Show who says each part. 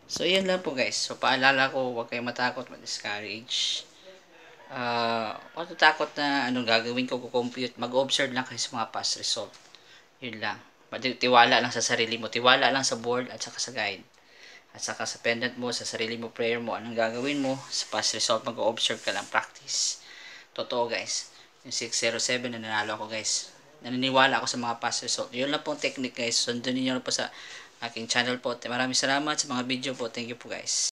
Speaker 1: So, yun lang po guys. So, paalala ko, huwag kayong matakot, ma-discourage. Huwag tatakot na anong gagawin ko, compute. Mag-observe lang kayo sa mga past result. Yun lang. Tiwala lang sa sarili mo. Tiwala lang sa board at saka sa guide. At saka sa pendant mo, sa sarili mo, prayer mo, anong gagawin mo, sa past result, mag-observe ka lang, practice. Totoo guys. Yung 607 na nanalo ako guys. Naniniwala ako sa mga past result. Yun lang pong technique guys. Sundin niyo po sa aking channel po. Maraming salamat sa mga video po. Thank you po guys.